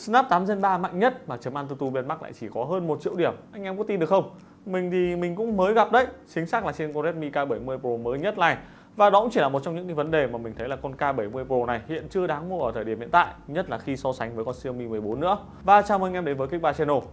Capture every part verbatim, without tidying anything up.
Snap tám Gen ba mạnh nhất mà chấm Antutu Benchmark lại chỉ có hơn một triệu điểm. Anh em có tin được không? Mình thì mình cũng mới gặp đấy, chính xác là trên con Redmi K bảy mươi Pro mới nhất này. Và đó cũng chỉ là một trong những cái vấn đề mà mình thấy là con K bảy mươi Pro này hiện chưa đáng mua ở thời điểm hiện tại, nhất là khi so sánh với con Xiaomi mười bốn nữa. Và chào mừng anh em đến với Kích Bài Channel.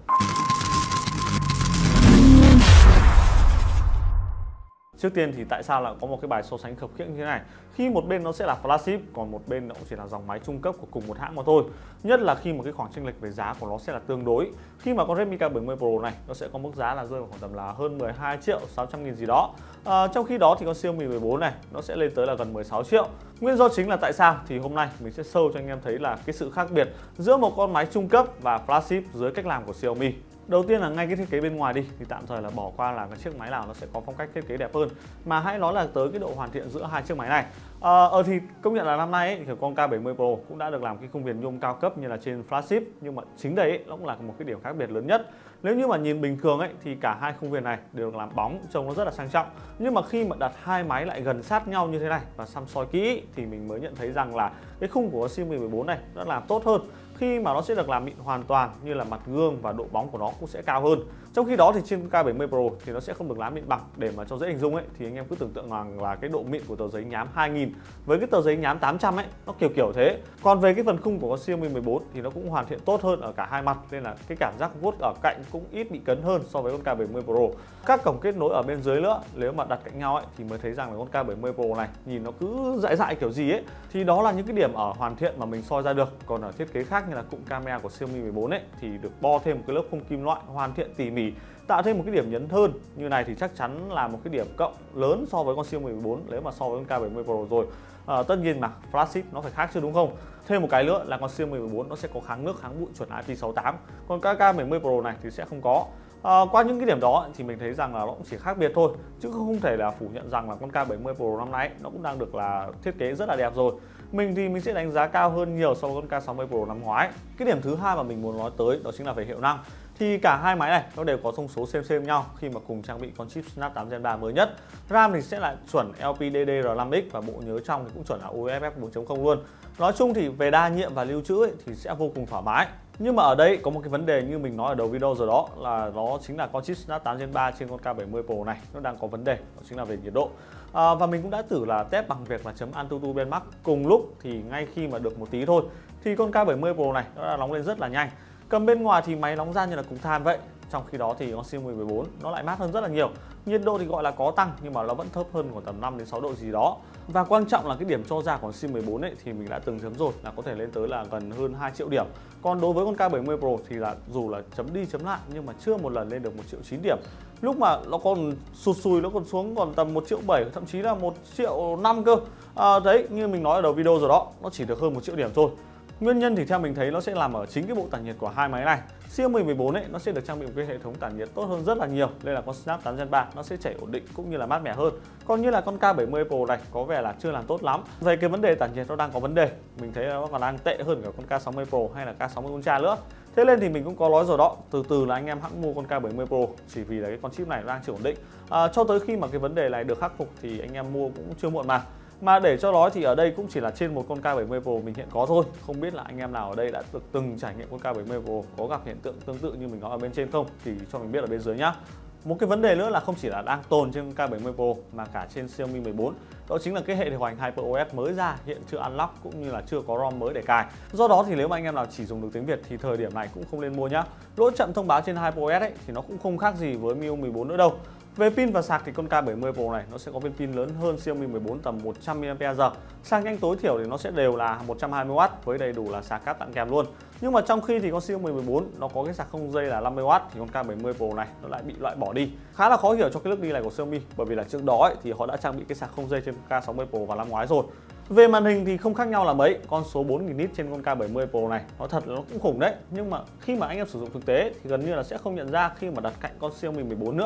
Trước tiên thì tại sao lại có một cái bài so sánh khập khiễng như thế này? Khi một bên nó sẽ là flagship, còn một bên nó cũng chỉ là dòng máy trung cấp của cùng một hãng mà thôi. Nhất là khi mà cái khoảng chênh lệch về giá của nó sẽ là tương đối. Khi mà con Redmi K bảy mươi Pro này nó sẽ có mức giá là rơi vào khoảng tầm là hơn mười hai triệu sáu trăm nghìn gì đó. À, trong khi đó thì con Xiaomi mười bốn này nó sẽ lên tới là gần mười sáu triệu. Nguyên do chính là tại sao thì hôm nay mình sẽ show cho anh em thấy là cái sự khác biệt giữa một con máy trung cấp và flagship dưới cách làm của Xiaomi. Đầu tiên là ngay cái thiết kế bên ngoài đi thì tạm thời là bỏ qua là cái chiếc máy nào nó sẽ có phong cách thiết kế đẹp hơn, mà hãy nói là tới cái độ hoàn thiện giữa hai chiếc máy này. Ờ à, thì công nhận là năm nay ấy, thì con K bảy mươi Pro cũng đã được làm cái khung viền nhôm cao cấp như là trên flagship, nhưng mà chính đây ấy, nó cũng là một cái điểm khác biệt lớn nhất. Nếu như mà nhìn bình thường ấy thì cả hai khung viền này đều được làm bóng, trông nó rất là sang trọng. Nhưng mà khi mà đặt hai máy lại gần sát nhau như thế này và xăm soi kỹ thì mình mới nhận thấy rằng là cái khung của Xiaomi mười bốn này nó làm tốt hơn, khi mà nó sẽ được làm mịn hoàn toàn, như là mặt gương và độ bóng của nó cũng sẽ cao hơn. Trong khi đó thì trên K bảy mươi Pro thì nó sẽ không được làm mịn bằng. Để mà cho dễ hình dung ấy thì anh em cứ tưởng tượng rằng là cái độ mịn của tờ giấy nhám hai nghìn với cái tờ giấy nhám tám trăm ấy, nó kiểu kiểu thế. Còn về cái phần khung của con Xiaomi mười bốn thì nó cũng hoàn thiện tốt hơn ở cả hai mặt, nên là cái cảm giác vuốt ở cạnh cũng ít bị cấn hơn so với con K bảy mươi Pro. Các cổng kết nối ở bên dưới nữa, nếu mà đặt cạnh nhau ấy thì mới thấy rằng là con K bảy mươi Pro này nhìn nó cứ dại dại kiểu gì ấy. Thì đó là những cái điểm ở hoàn thiện mà mình soi ra được. Còn ở thiết kế khác như là cụm camera của Xiaomi mười bốn ấy thì được bo thêm một cái lớp khung kim loại hoàn thiện tỉ mỉ, tạo thêm một cái điểm nhấn hơn như này thì chắc chắn là một cái điểm cộng lớn so với con Xiaomi mười bốn nếu mà so với con K bảy mươi Pro rồi. À, tất nhiên mà flagship nó phải khác chứ đúng không? Thêm một cái nữa là con Xiaomi mười bốn nó sẽ có kháng nước, kháng bụi chuẩn I P sáu tám, còn K bảy mươi Pro này thì sẽ không có. À, qua những cái điểm đó thì mình thấy rằng là nó cũng chỉ khác biệt thôi, chứ không thể là phủ nhận rằng là con K bảy mươi Pro năm nay nó cũng đang được là thiết kế rất là đẹp rồi. Mình thì mình sẽ đánh giá cao hơn nhiều so với con K sáu mươi Pro năm ngoái. Cái điểm thứ hai mà mình muốn nói tới đó chính là về hiệu năng. Thì cả hai máy này nó đều có thông số xem xem nhau khi mà cùng trang bị con chip Snap tám Gen ba mới nhất. RAM thì sẽ là chuẩn L P D D R năm X và bộ nhớ trong thì cũng chuẩn là U E F F bốn chấm không luôn. Nói chung thì về đa nhiệm và lưu trữ ấy, thì sẽ vô cùng thoải mái. Nhưng mà ở đây có một cái vấn đề như mình nói ở đầu video rồi, đó là nó chính là con chip Snap tám Gen ba trên con K bảy mươi Pro này nó đang có vấn đề, đó chính là về nhiệt độ. À, và mình cũng đã thử là test bằng việc là chấm Antutu Benchmark cùng lúc, thì ngay khi mà được một tí thôi thì con K bảy mươi Pro này nó đã nóng lên rất là nhanh. Cầm bên ngoài thì máy nóng ra như là cục than vậy. Trong khi đó thì con Xiaomi mười bốn nó lại mát hơn rất là nhiều. Nhiệt độ thì gọi là có tăng nhưng mà nó vẫn thấp hơn khoảng tầm năm đến sáu độ gì đó. Và quan trọng là cái điểm cho ra của Xiaomi mười bốn ấy thì mình đã từng chấm rồi, là có thể lên tới là gần hơn hai triệu điểm. Còn đối với con K bảy mươi Pro thì là dù là chấm đi chấm lại nhưng mà chưa một lần lên được một triệu chín điểm. Lúc mà nó còn sụt sùi, nó còn xuống còn tầm một triệu bảy, thậm chí là một triệu năm cơ. À, đấy, như mình nói ở đầu video rồi đó, nó chỉ được hơn một triệu điểm thôi. Nguyên nhân thì theo mình thấy nó sẽ làm ở chính cái bộ tản nhiệt của hai máy này. Xiaomi mười bốn ấy nó sẽ được trang bị một cái hệ thống tản nhiệt tốt hơn rất là nhiều, nên là con Snap tám Gen ba nó sẽ chảy ổn định cũng như là mát mẻ hơn. Còn như là con K bảy mươi Pro này có vẻ là chưa làm tốt lắm. Về cái vấn đề tản nhiệt nó đang có vấn đề, mình thấy nó còn đang tệ hơn cả con K sáu mươi Pro hay là K sáu mươi Ultra nữa. Thế nên thì mình cũng có nói rồi đó, từ từ là anh em hãng mua con K bảy mươi Pro, chỉ vì là cái con chip này nó đang chưa ổn định. À, cho tới khi mà cái vấn đề này được khắc phục thì anh em mua cũng chưa muộn mà. Mà để cho nói thì ở đây cũng chỉ là trên một con K bảy mươi Pro mình hiện có thôi. Không biết là anh em nào ở đây đã được từng trải nghiệm con K bảy mươi Pro, có gặp hiện tượng tương tự như mình nói ở bên trên không thì cho mình biết ở bên dưới nhá. Một cái vấn đề nữa là không chỉ là đang tồn trên K bảy mươi Pro mà cả trên Xiaomi mười bốn, đó chính là cái hệ điều hành HyperOS mới ra hiện chưa unlock cũng như là chưa có ROM mới để cài. Do đó thì nếu mà anh em nào chỉ dùng được tiếng Việt thì thời điểm này cũng không nên mua nhá. Lỗi chậm thông báo trên HyperOS ấy thì nó cũng không khác gì với em I U mười bốn nữa đâu. Về pin và sạc thì con K bảy mươi Pro này nó sẽ có viên pin lớn hơn Xiaomi mười bốn tầm một trăm mi li am pe giờ. Sạc nhanh tối thiểu thì nó sẽ đều là một trăm hai mươi oát với đầy đủ là sạc cáp tặng kèm luôn. Nhưng mà trong khi thì con Xiaomi mười bốn nó có cái sạc không dây là năm mươi oát thì con K bảy mươi Pro này nó lại bị loại bỏ đi. Khá là khó hiểu cho cái nước đi này của Xiaomi, bởi vì là trước đó ấy, thì họ đã trang bị cái sạc không dây trên K sáu mươi Pro vào năm ngoái rồi. Về màn hình thì không khác nhau là mấy, con số bốn nghìn nit trên con K bảy mươi Pro này nó thật là nó cũng khủng đấy, nhưng mà khi mà anh em sử dụng thực tế thì gần như là sẽ không nhận ra khi mà đặt cạnh con Xiaomi mười bốn nữa.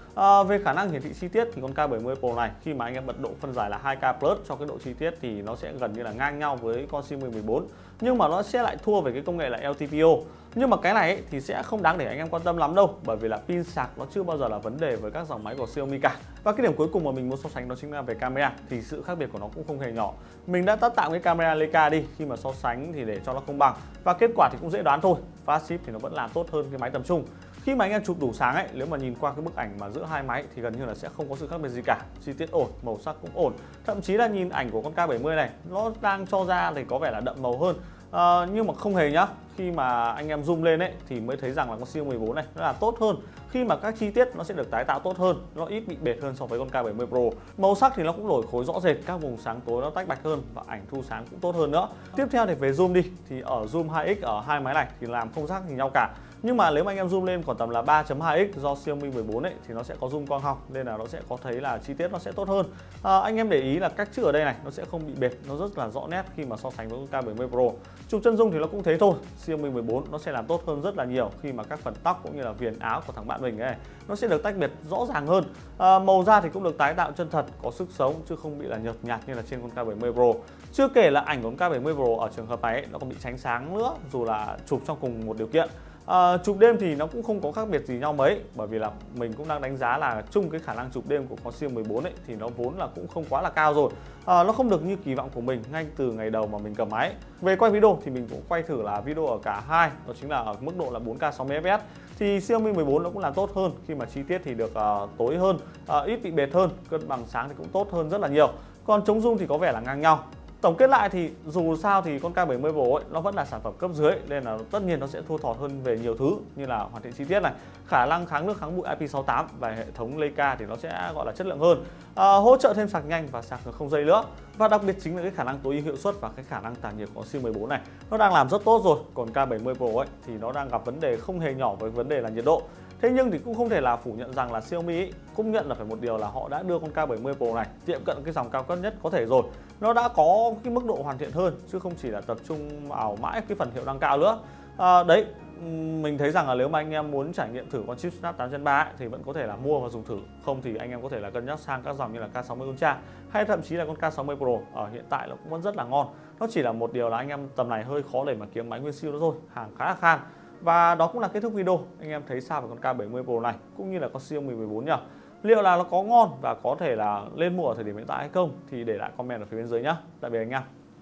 À, về khả năng hiển thị chi tiết thì con K bảy mươi Pro này khi mà anh em bật độ phân giải là hai K plus cho cái độ chi tiết thì nó sẽ gần như là ngang nhau với con Xiaomi mười bốn, nhưng mà nó sẽ lại thua về cái công nghệ là L T P O. Nhưng mà cái này ấy, thì sẽ không đáng để anh em quan tâm lắm đâu, bởi vì là pin sạc nó chưa bao giờ là vấn đề với các dòng máy của Xiaomi cả. Và cái điểm cuối cùng mà mình muốn so sánh đó chính là về camera, thì sự khác biệt của nó cũng không hề nhỏ. Mình đã tắt tạm cái camera Leica đi khi mà so sánh thì để cho nó công bằng, và kết quả thì cũng dễ đoán thôi. Flagship thì nó vẫn làm tốt hơn cái máy tầm trung. Khi mà anh em chụp đủ sáng ấy, nếu mà nhìn qua cái bức ảnh mà giữa hai máy thì gần như là sẽ không có sự khác biệt gì cả. Chi tiết ổn, màu sắc cũng ổn. Thậm chí là nhìn ảnh của con K bảy mươi này, nó đang cho ra thì có vẻ là đậm màu hơn. À, nhưng mà không hề nhá. Khi mà anh em zoom lên ấy thì mới thấy rằng là con Xiaomi mười bốn này nó là tốt hơn. Khi mà các chi tiết nó sẽ được tái tạo tốt hơn, nó ít bị bệt hơn so với con K bảy mươi Pro. Màu sắc thì nó cũng đổi khối rõ rệt, các vùng sáng tối nó tách bạch hơn và ảnh thu sáng cũng tốt hơn nữa. Tiếp theo thì về zoom đi, thì ở zoom hai x ở hai máy này thì làm không khác gì nhau cả. Nhưng mà nếu mà anh em zoom lên khoảng tầm là ba chấm hai x do Xiaomi mười bốn ấy thì nó sẽ có zoom quang học, nên là nó sẽ có thấy là chi tiết nó sẽ tốt hơn. À, anh em để ý là cách chữ ở đây này nó sẽ không bị bệt, nó rất là rõ nét khi mà so sánh với con K bảy mươi Pro. Chụp chân dung thì nó cũng thế thôi. Xiaomi mười bốn nó sẽ làm tốt hơn rất là nhiều khi mà các phần tóc cũng như là viền áo của thằng bạn mình ấy nó sẽ được tách biệt rõ ràng hơn. À, màu da thì cũng được tái tạo chân thật, có sức sống chứ không bị là nhợt nhạt như là trên con K bảy mươi Pro. Chưa kể là ảnh của con K bảy mươi Pro ở trường hợp này ấy, nó còn bị tránh sáng nữa dù là chụp trong cùng một điều kiện. À, chụp đêm thì nó cũng không có khác biệt gì nhau mấy, bởi vì là mình cũng đang đánh giá là chung cái khả năng chụp đêm của con Xiaomi mười bốn ấy thì nó vốn là cũng không quá là cao rồi. À, nó không được như kỳ vọng của mình ngay từ ngày đầu mà mình cầm máy. Về quay video thì mình cũng quay thử là video ở cả hai, đó chính là ở mức độ là bốn K sáu mươi F P S. Thì Xiaomi mười bốn nó cũng làm tốt hơn khi mà chi tiết thì được uh, tối hơn, uh, ít bị bệt hơn, cân bằng sáng thì cũng tốt hơn rất là nhiều. Còn chống rung thì có vẻ là ngang nhau. Tổng kết lại thì dù sao thì con K bảy mươi Pro ấy, nó vẫn là sản phẩm cấp dưới, nên là tất nhiên nó sẽ thua thọt hơn về nhiều thứ như là hoàn thiện chi tiết này, khả năng kháng nước kháng bụi I P sáu tám và hệ thống Leica thì nó sẽ gọi là chất lượng hơn, à, hỗ trợ thêm sạc nhanh và sạc không dây nữa, và đặc biệt chính là cái khả năng tối ưu hiệu suất và cái khả năng tản nhiệt của Xiaomi mười bốn này nó đang làm rất tốt rồi. Còn K bảy mươi Pro ấy thì nó đang gặp vấn đề không hề nhỏ với vấn đề là nhiệt độ. Thế nhưng thì cũng không thể là phủ nhận rằng là Xiaomi ấy cũng nhận là phải một điều là họ đã đưa con K bảy mươi Pro này tiệm cận cái dòng cao cấp nhất có thể rồi. Nó đã có cái mức độ hoàn thiện hơn chứ không chỉ là tập trung vào mãi cái phần hiệu năng cao nữa. À, đấy, mình thấy rằng là nếu mà anh em muốn trải nghiệm thử con chip Snap tám Gen ba ấy, thì vẫn có thể là mua và dùng thử. Không thì anh em có thể là cân nhắc sang các dòng như là K sáu mươi Ultra hay thậm chí là con K sáu mươi Pro ở hiện tại nó cũng vẫn rất là ngon. Nó chỉ là một điều là anh em tầm này hơi khó để mà kiếm máy nguyên siêu đó thôi, hàng khá là khan. Và đó cũng là kết thúc video. Anh em thấy sao về con K bảy mươi Pro này cũng như là con Xiaomi mười bốn nhỉ? Liệu là nó có ngon và có thể là lên mua ở thời điểm hiện tại hay không thì để lại comment ở phía bên dưới nhé. Tạm biệt anh em.